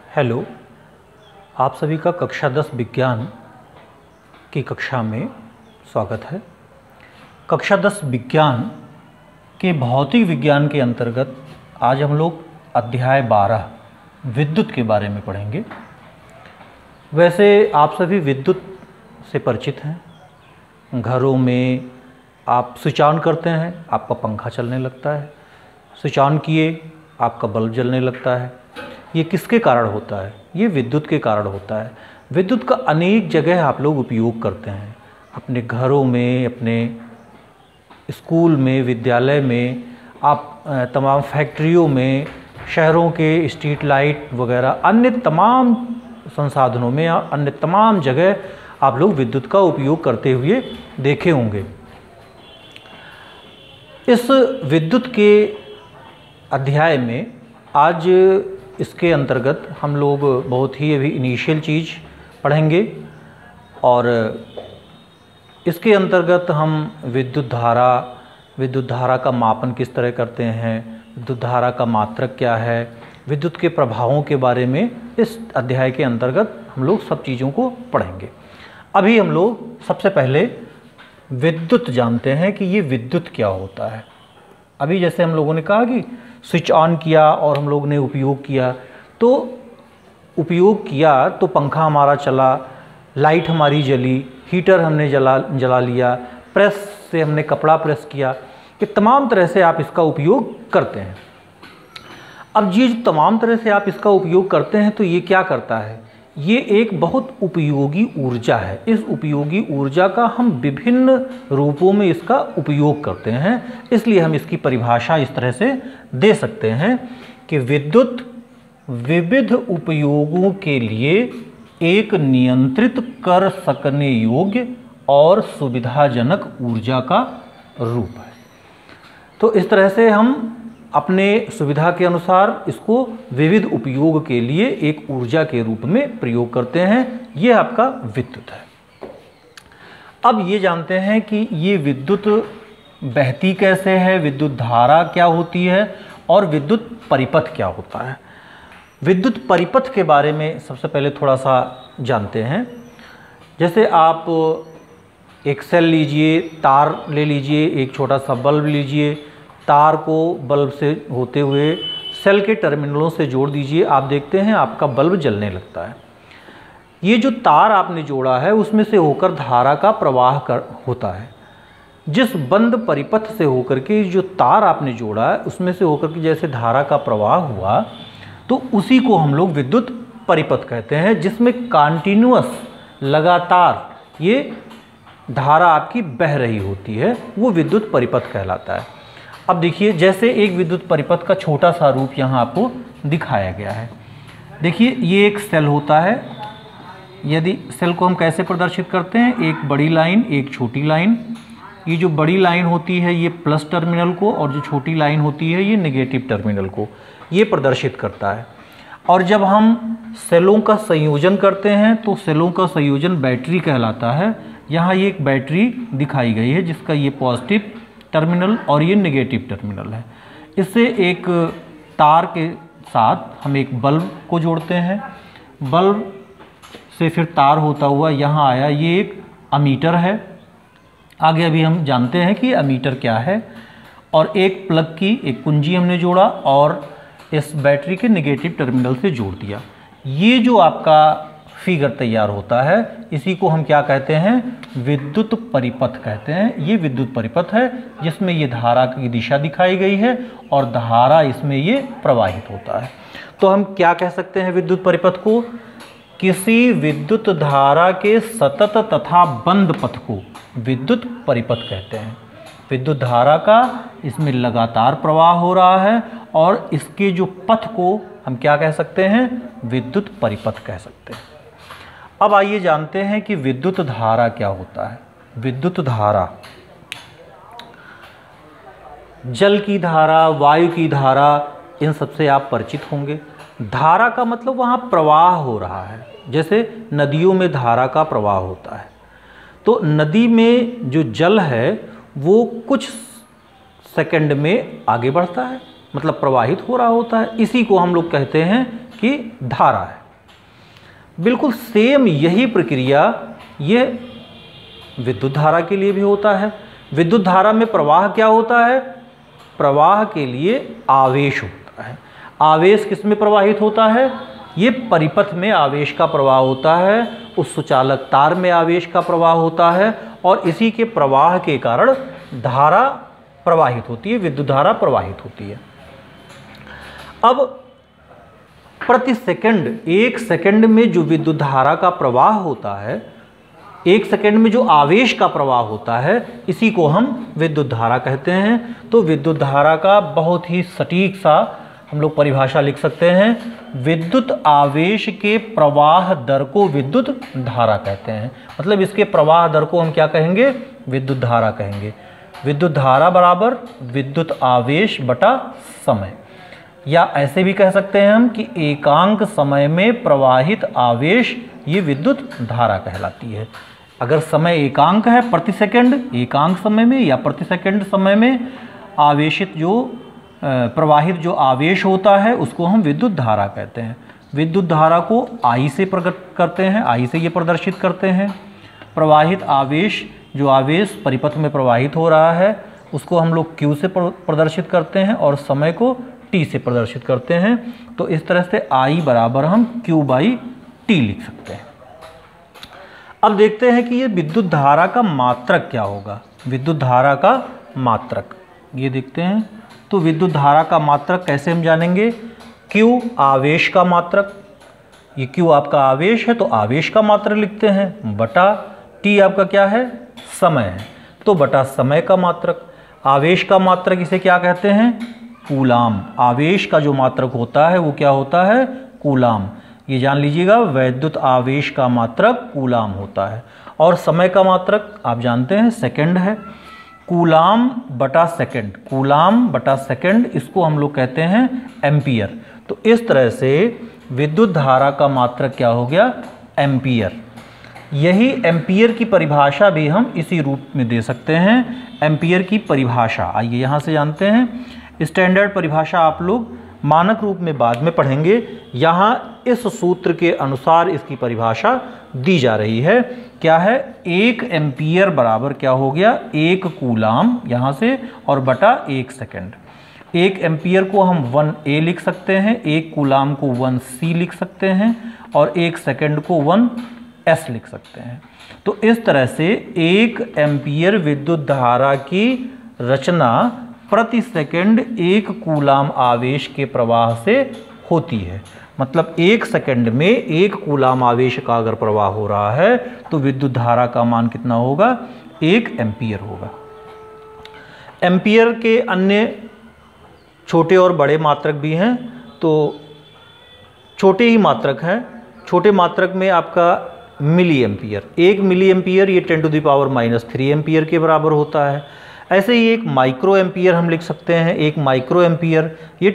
Hello, आप सभी का कक्षा 10 विज्ञान की कक्षा में स्वागत है। कक्षा 10 विज्ञान के भौतिक विज्ञान के अंतर्गत आज हम लोग अध्याय 12 विद्युत के बारे में पढ़ेंगे। वैसे आप सभी विद्युत से परिचित हैं। घरों में आप स्विच ऑन करते हैं, आपका पंखा चलने लगता है। स्विच ऑन किए, आपका बल्ब जलने लगता है। ये किसके कारण होता है? ये विद्युत के कारण होता है। विद्युत का अनेक जगह आप लोग उपयोग करते हैं, अपने घरों में, अपने स्कूल में, विद्यालय में, आप तमाम फैक्ट्रियों में, शहरों के स्ट्रीट लाइट वगैरह अन्य तमाम संसाधनों में या अन्य तमाम जगह आप लोग विद्युत का उपयोग करते हुए देखे होंगे। इस विद्युत के अध्याय में आज इसके अंतर्गत हम लोग बहुत ही अभी इनिशियल चीज़ पढ़ेंगे और इसके अंतर्गत हम विद्युत धारा का मापन किस तरह करते हैं, विद्युत धारा का मात्रक क्या है, विद्युत के प्रभावों के बारे में इस अध्याय के अंतर्गत हम लोग सब चीज़ों को पढ़ेंगे। अभी हम लोग सबसे पहले विद्युत जानते हैं कि ये विद्युत क्या होता है। अभी जैसे हम लोगों ने कहा कि स्विच ऑन किया और हम लोग ने उपयोग किया, तो पंखा हमारा चला, लाइट हमारी जली, हीटर हमने जला लिया, प्रेस से हमने कपड़ा प्रेस किया। ये तमाम तरह से आप इसका उपयोग करते हैं। अब ये जो तमाम तरह से आप इसका उपयोग करते हैं तो ये क्या करता है? ये एक बहुत उपयोगी ऊर्जा है। इस उपयोगी ऊर्जा का हम विभिन्न रूपों में इसका उपयोग करते हैं। इसलिए हम इसकी परिभाषा इस तरह से दे सकते हैं कि विद्युत विविध उपयोगों के लिए एक नियंत्रित कर सकने योग्य और सुविधाजनक ऊर्जा का रूप है। तो इस तरह से हम अपने सुविधा के अनुसार इसको विविध उपयोग के लिए एक ऊर्जा के रूप में प्रयोग करते हैं। ये आपका विद्युत है। अब ये जानते हैं कि ये विद्युत बहती कैसे है, विद्युत धारा क्या होती है और विद्युत परिपथ क्या होता है। विद्युत परिपथ के बारे में सबसे पहले थोड़ा सा जानते हैं। जैसे आप एक सेल लीजिए, तार ले लीजिए, एक छोटा सा बल्ब लीजिए, तार को बल्ब से होते हुए सेल के टर्मिनलों से जोड़ दीजिए। आप देखते हैं आपका बल्ब जलने लगता है। ये जो तार आपने जोड़ा है उसमें से होकर धारा का प्रवाह होता है। जिस बंद परिपथ से होकर के जो तार आपने जोड़ा है उसमें से होकर के जैसे धारा का प्रवाह हुआ, तो उसी को हम लोग विद्युत परिपथ कहते हैं, जिसमें कंटिन्यूअस लगातार ये धारा आपकी बह रही होती है, वो विद्युत परिपथ कहलाता है। अब देखिए, जैसे एक विद्युत परिपथ का छोटा सा रूप यहाँ आपको दिखाया गया है। देखिए, ये एक सेल होता है। यदि सेल को हम कैसे प्रदर्शित करते हैं, एक बड़ी लाइन, एक छोटी लाइन। ये जो बड़ी लाइन होती है ये प्लस टर्मिनल को, और जो छोटी लाइन होती है ये नेगेटिव टर्मिनल को ये प्रदर्शित करता है। और जब हम सेलों का संयोजन करते हैं तो सेलों का संयोजन बैटरी कहलाता है। यहाँ ये एक बैटरी दिखाई गई है जिसका ये पॉजिटिव टर्मिनल और ये नेगेटिव टर्मिनल है। इससे एक तार के साथ हम एक बल्ब को जोड़ते हैं। बल्ब से फिर तार होता हुआ यहाँ आया, ये एक अमीटर है। आगे अभी हम जानते हैं कि अमीटर क्या है। और एक प्लग की एक कुंजी हमने जोड़ा और इस बैटरी के नेगेटिव टर्मिनल से जोड़ दिया। ये जो आपका फिगर तैयार होता है इसी को हम क्या कहते हैं? विद्युत परिपथ कहते हैं। ये विद्युत परिपथ है जिसमें ये धारा की दिशा दिखाई गई है और धारा इसमें ये प्रवाहित होता है। तो हम क्या कह सकते हैं विद्युत परिपथ को? किसी विद्युत धारा के सतत तथा बंद पथ को विद्युत परिपथ कहते हैं। विद्युत धारा का इसमें लगातार प्रवाह हो रहा है और इसके जो पथ को हम क्या कह सकते हैं? विद्युत परिपथ कह सकते हैं। अब आइए जानते हैं कि विद्युत धारा क्या होता है। विद्युत धारा, जल की धारा, वायु की धारा, इन सबसे आप परिचित होंगे। धारा का मतलब वहाँ प्रवाह हो रहा है। जैसे नदियों में धारा का प्रवाह होता है, तो नदी में जो जल है वो कुछ सेकंड में आगे बढ़ता है, मतलब प्रवाहित हो रहा होता है। इसी को हम लोग कहते हैं कि धारा है। बिल्कुल सेम यही प्रक्रिया ये विद्युत धारा के लिए भी होता है। विद्युत धारा में प्रवाह क्या होता है? प्रवाह के लिए आवेश होता है। आवेश किस में प्रवाहित होता है? ये परिपथ में आवेश का प्रवाह होता है, उस सुचालक तार में आवेश का प्रवाह होता है और इसी के प्रवाह के कारण धारा प्रवाहित होती है, विद्युत धारा प्रवाहित होती है। अब प्रति सेकंड, 1 सेकंड में जो विद्युत धारा का प्रवाह होता है, 1 सेकंड में जो आवेश का प्रवाह होता है, इसी को हम विद्युत धारा कहते हैं। तो विद्युत धारा का बहुत ही सटीक सा हम लोग परिभाषा लिख सकते हैं। विद्युत आवेश के प्रवाह दर को विद्युत धारा कहते हैं। मतलब इसके प्रवाह दर को हम क्या कहेंगे? विद्युत धारा कहेंगे। विद्युत धारा बराबर विद्युत आवेश बटा समय, या ऐसे भी कह सकते हैं हम कि एकांक समय में प्रवाहित आवेश ये विद्युत धारा कहलाती है। अगर समय एकांक है, प्रति सेकंड एकांक समय में या प्रति सेकंड समय में आवेशित जो प्रवाहित जो आवेश होता है उसको हम विद्युत धारा कहते हैं। विद्युत धारा को I से प्रकट करते हैं, I से ये प्रदर्शित करते हैं। प्रवाहित आवेश, जो आवेश परिपथ में प्रवाहित हो रहा है उसको हम लोग Q से प्रदर्शित करते हैं और समय को T से प्रदर्शित करते हैं। तो इस तरह से I बराबर हम Q/T लिख सकते हैं। अब देखते हैं कि ये विद्युत धारा का मात्रक क्या होगा। विद्युत धारा का मात्रक ये देखते हैं। तो विद्युत धारा का मात्रक कैसे हम जानेंगे? Q आवेश का मात्रक, ये Q आपका आवेश है तो आवेश का मात्रक लिखते हैं, बटा T आपका क्या है? समय है, तो बटा समय का मात्रक। आवेश का मात्रक इसे क्या कहते हैं? कूलाम। आवेश का जो मात्रक होता है वो क्या होता है? कूलाम। ये जान लीजिएगा, वैद्युत आवेश का मात्रक कूलाम होता है। और समय का मात्रक आप जानते हैं सेकंड है। कूलाम बटा सेकंड, कूलाम बटा सेकंड, इसको हम लोग कहते हैं एम्पियर। तो इस तरह से विद्युत धारा का मात्रक क्या हो गया? एम्पियर। यही एम्पियर की परिभाषा भी हम इसी रूप में दे सकते हैं। एम्पियर की परिभाषा आइए यहाँ से जानते हैं। स्टैंडर्ड परिभाषा आप लोग मानक रूप में बाद में पढ़ेंगे। यहाँ इस सूत्र के अनुसार इसकी परिभाषा दी जा रही है। क्या है? 1 एम्पियर बराबर क्या हो गया? 1 कूलाम यहाँ से और बटा 1 सेकंड। 1 एम्पियर को हम 1A लिख सकते हैं, 1 कूलाम को 1C लिख सकते हैं और 1 सेकंड को 1S लिख सकते हैं। तो इस तरह से 1 एम्पियर विद्युत धारा की रचना प्रति सेकंड 1 कूलाम आवेश के प्रवाह से होती है। मतलब 1 सेकंड में 1 कूलाम आवेश का अगर प्रवाह हो रहा है तो विद्युत धारा का मान कितना होगा? 1 एम्पियर होगा। एम्पियर के अन्य छोटे और बड़े मात्रक भी हैं। तो छोटे ही मात्रक हैं। छोटे मात्रक में आपका मिली एम्पियर, 1 मिली एम्पियर ये 10⁻³ एम्पियर के बराबर होता है। ऐसे ही एक माइक्रो एम्पियर हम लिख सकते हैं। 1 माइक्रो एम्पियर ये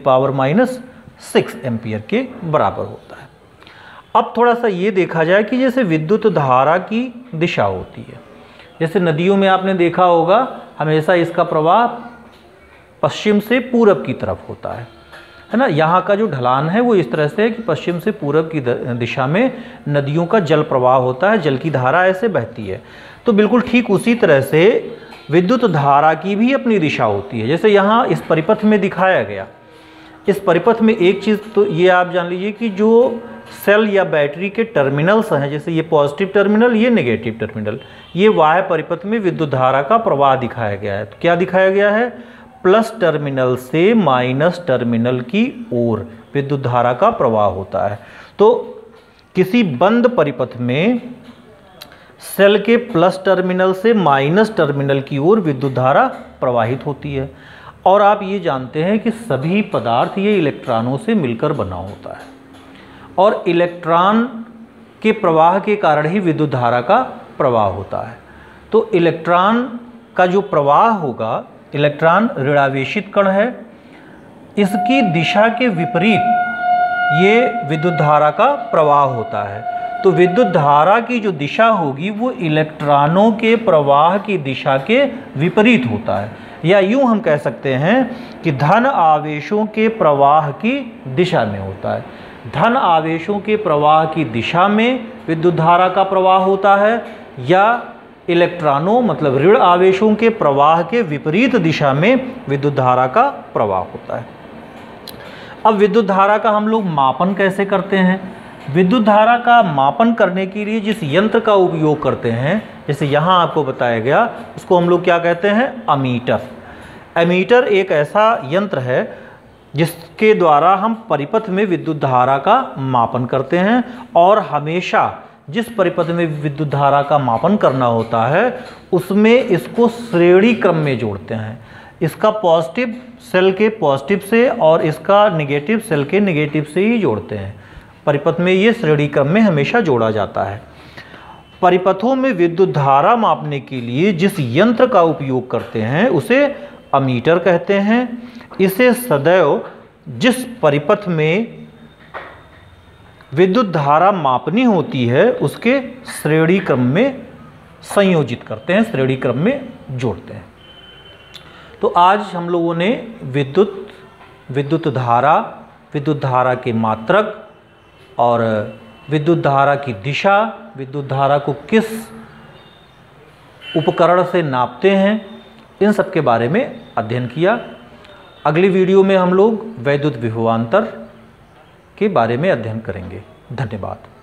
10⁻⁶ एम्पियर के बराबर होता है। अब थोड़ा सा ये देखा जाए कि जैसे विद्युत धारा की दिशा होती है, जैसे नदियों में आपने देखा होगा हमेशा इसका प्रवाह पश्चिम से पूरब की तरफ होता है ना। यहाँ का जो ढलान है वो इस तरह से है कि पश्चिम से पूरब की दिशा में नदियों का जल प्रवाह होता है, जल की धारा ऐसे बहती है। तो बिल्कुल ठीक उसी तरह से विद्युत धारा की भी अपनी दिशा होती है। जैसे यहाँ इस परिपथ में दिखाया गया, इस परिपथ में एक चीज़ तो ये आप जान लीजिए कि जो सेल या बैटरी के टर्मिनल्स हैं, जैसे ये पॉजिटिव टर्मिनल, ये नेगेटिव टर्मिनल, ये वाह्य परिपथ में विद्युत धारा का प्रवाह दिखाया गया है। तो क्या दिखाया गया है? प्लस टर्मिनल से माइनस टर्मिनल की ओर विद्युत धारा का प्रवाह होता है। तो किसी बंद परिपथ में सेल के प्लस टर्मिनल से माइनस टर्मिनल की ओर विद्युत धारा प्रवाहित होती है। और आप ये जानते हैं कि सभी पदार्थ ये इलेक्ट्रॉनों से मिलकर बना होता है और इलेक्ट्रॉन के प्रवाह के कारण ही विद्युत धारा का प्रवाह होता है। तो इलेक्ट्रॉन का जो प्रवाह होगा, इलेक्ट्रॉन ऋणावेशित कण है, इसकी दिशा के विपरीत ये विद्युत धारा का प्रवाह होता है। तो विद्युत धारा की जो दिशा होगी वो इलेक्ट्रॉनों के प्रवाह की दिशा के विपरीत होता है। या यूं हम कह सकते हैं कि धन आवेशों के प्रवाह की दिशा में होता है। धन आवेशों के प्रवाह की दिशा में विद्युत धारा का प्रवाह होता है, या इलेक्ट्रॉनों मतलब ऋण आवेशों के प्रवाह के विपरीत दिशा में विद्युत धारा का प्रवाह होता है। अब विद्युत धारा का हम लोग मापन कैसे करते हैं? विद्युत धारा का मापन करने के लिए जिस यंत्र का उपयोग करते हैं, जैसे यहाँ आपको बताया गया, उसको हम लोग क्या कहते हैं? अमीटर। एमीटर एक ऐसा यंत्र है जिसके द्वारा हम परिपथ में विद्युत धारा का मापन करते हैं, और हमेशा जिस परिपथ में विद्युत धारा का मापन करना होता है उसमें इसको श्रेणी क्रम में जोड़ते हैं। इसका पॉजिटिव सेल के पॉजिटिव से और इसका नेगेटिव सेल के नेगेटिव से ही जोड़ते हैं। परिपथ में ये श्रेणी क्रम में हमेशा जोड़ा जाता है। परिपथों में विद्युत धारा मापने के लिए जिस यंत्र का उपयोग करते हैं उसे अमीटर कहते हैं। इसे सदैव जिस परिपथ में विद्युत धारा मापनी होती है उसके श्रेणी क्रम में संयोजित करते हैं, श्रेणी क्रम में जोड़ते हैं। तो आज हम लोगों ने विद्युत धारा के मात्रक और विद्युत धारा की दिशा, विद्युत धारा को किस उपकरण से नापते हैं, इन सब के बारे में अध्ययन किया। अगली वीडियो में हम लोग वैद्युत विभवांतर के बारे में अध्ययन करेंगे। धन्यवाद।